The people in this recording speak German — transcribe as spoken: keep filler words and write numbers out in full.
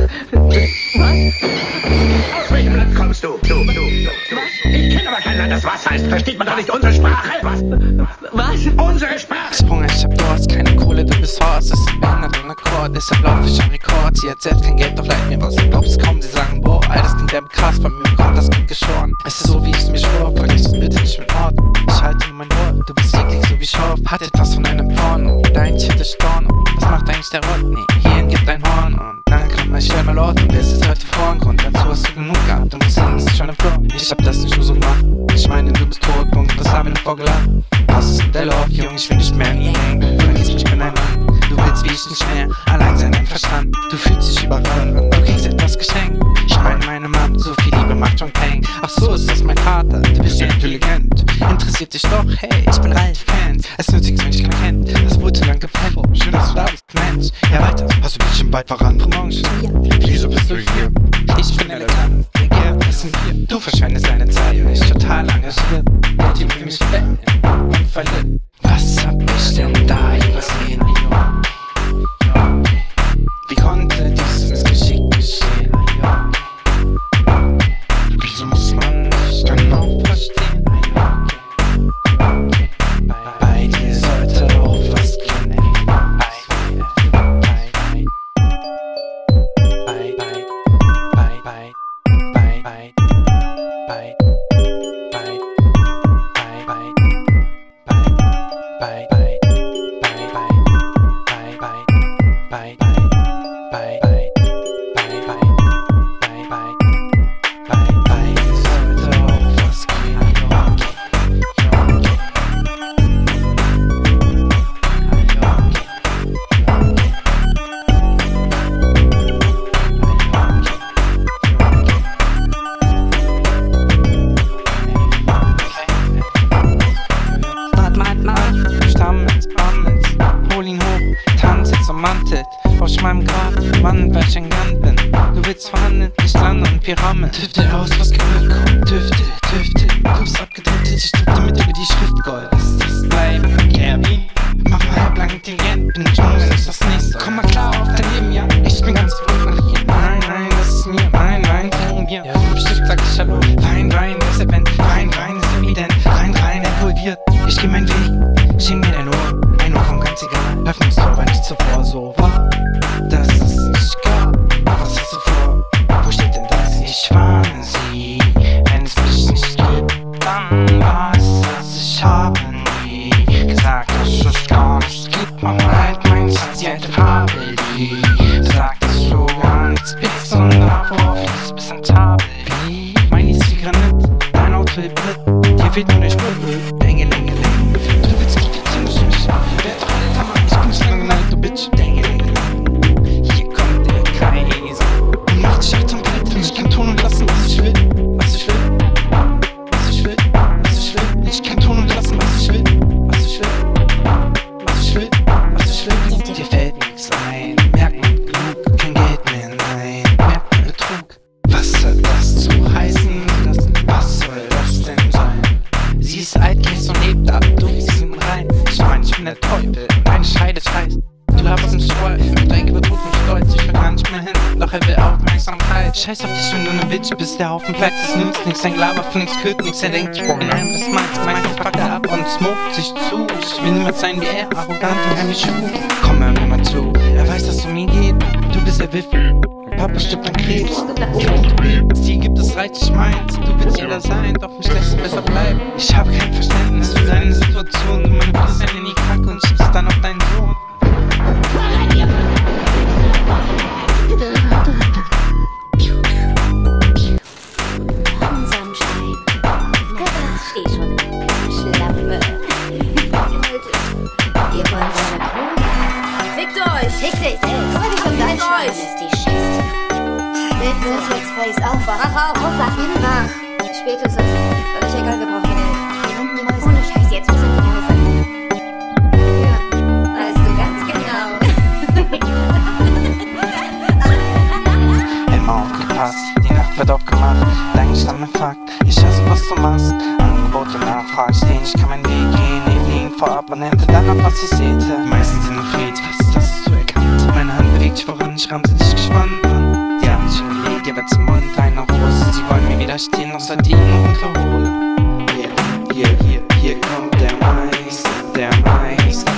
Aus welchem Land kommst du? Du, du, du, du. Ich kenne aber kein Land, das was heißt. Versteht man doch nicht unsere Sprache? Was? Was? Unsere Sprache? Sprung, ich hab, du hast keine Kohle, du bist Horst. Es ist behindert und Akkord, deshalb lauf ich am Rekord. Sie hat selbst kein Geld, doch leid mir was. Du glaubst kaum, sie sagen, boah, all das klingt derbe krass. Bei mir kommt das Kind geschoren. Es ist so, wie ich es mir schwor, vergleichst es bitte nicht mit Ort. Ich halte nur mein Wort, du bist eklig, so wie Schorf. Hat etwas von einem Porno, dein Shit ist Storno. Was macht eigentlich der Rott? Nee, hierhin gibt ein Horn. Und dann kommt mein Stell mal Ort und der ist heute Vorgrund. Dazu hast du genug gehabt, du musst hin, es ist schon im Flow. Ich hab das nicht nur so gemacht. Ich meine, du bist tot, Punkt, was haben wir denn vorgeladen? Was ist mit der Love, Junge, ich will nicht mehr nie hängen. Vergiss mich, ich bin ein Mann. Du willst wie ich nicht mehr, allein sein, dein Verstand. Du fühlst dich überrannt, du kriegst etwas geschenkt. Ich meine, meine Mom, so viel Liebe macht schon Peng. Ach so, ist das mein Vater, du bist ja intelligent. Interessiert dich doch, hey, ich bin Ralf Fans. Es nützt nichts, wenn ich keinen kennt. Das wurde zu lang gepennt. Schön, dass du da bist, Mensch. Ja, weiter, hast du bestimmt bald voran. Morgen schon hier. Wieso bist du hier? Ich bin elegant, regier, das sind wir. Du verschwendest deine Zeit und ich total engagiert. Der Team für mich weg und verliert. Was hab ich denn da übersehen? Wie konnte dieses Geschick geschehen? Wieso muss man nicht genau verstehen? Bei dir sollte auch was gehen. Aus meinem Grab, Mann, weil ich ein Gun bin. Du willst verhandeln, ich lande und wir rammeln. Tüfte aus, was Gewalt kommt, Tüfte, Tüfte. Du bist abgedriftet, ich tüfte mit über die Schriftgold. Lass das bleiben, yeah, wie? Mach mal halblang intelligent, bin ich nur, wenn ich das nächste. Komm mal klar auf dein Leben, ja, ich bin ganz verrückt nach hier. Nein, nein, das ist mir, nein, nein, trinken wir. Ja, fünf Stück sag ich Hallo. Wein, Wein, das Event, Wein, Wein ist evident. Rein, rein, involviert, ich geh meinen Weg. Schien mir dein Ohr, ein Ohr kommt ganz egal. Öffnungstor, aber nicht zuvor so war. Das ist nicht klar, was hast du vor? Wo steht denn das? Ich warne sie, wenn es mich nicht gibt, dann war es das. Ich habe nie gesagt, dass es gar nichts gibt. Mama halt mein Schatz, die alte Fabel, die sagt, dass du gar nichts bist und davor fließt bis ins Tabel. Wie? Mein ist wie Granit, dein Auto hilft mit, dir fehlt nur der Spur. Länge, Länge, Länge, du willst nicht die Zunge schüch. Wer doch der Hammer, ich bin schon lange genannt, du Bitch. Länge, Länge, Länge. Ich kann tun und lassen, was ich will, was ich will, was ich will, was ich will. Ich kann tun und lassen, was ich will, was ich will, was ich will, was ich will. Dir fällt nichts ein, merkt man genug, kein Geld mehr, nein, merkt man Betrug. Was soll das zu heißen? Was soll das denn sein? Sie ist Altkäse und lebt ab, du riechst hinten rein. Ich meine, ich bin der Teufel, deine Scheide scheißt. Du laberst einen Stroll, mit deinem Überdruck und Stolz. Ich will gar nicht mehr hin, doch er will Aufmerksamkeit. Scheiß auf dich, wenn du ne Bitch bist, der Haufen Platz, es nützt nix. Dein Glaber von nix kürt nix, er denkt, ich brauch in einem des Manns. Meistens packt er ab und smoked sich zu. Ich will niemand sein wie er, arrogant und heimlich schuh. Komm hör mir mal zu, er weiß, dass es um ihn geht. Du bist der Wiffel, Papa stirbt an Krebs. Sie gibt es reichlich meins, du willst jeder sein, doch mich lässt du besser bleiben. Ich hab kein Verständnis für deine Situation. Du manipulierst deine nie krank und schiebst dann auf deinen Sohn. Mach auf, sag mir nach. Spätestens. Völlig egal, wir brauchen Geld. Wir renten die Mäuse. Ohne Scheiß, jetzt müssen wir die Mäuse. Ja, weißt du ganz genau. Immer aufgepasst, die Nacht wird aufgemacht. Lang nicht an mir fragt, ich hasse, was du machst. Angebot und Nachfrage stehen, ich kann meinen Weg gehen. Ich liegen vor Abonnente, dann ab, was ich sehte. Die meisten sind afraid, was ist das, ist so erkannt. Meine Hand bewegt sich voran, ich ramse dich gespannt an. lass dir noch Sardinen runterholen. Hier, hier, hier, hier kommt der Meister, der Meister.